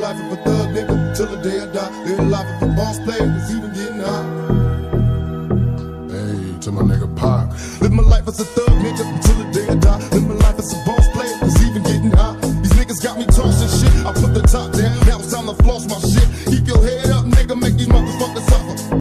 life of a thug nigga till the day I die. Live the life of a boss player, cause even getting high. Hey, to my nigga Pac. Live my life as a thug nigga till the day I die. Live my life as a boss player, cause even getting high. These niggas got me tossing shit. I put the top down, now it's time to floss my shit. Keep your head up, nigga, make these motherfuckers suffer.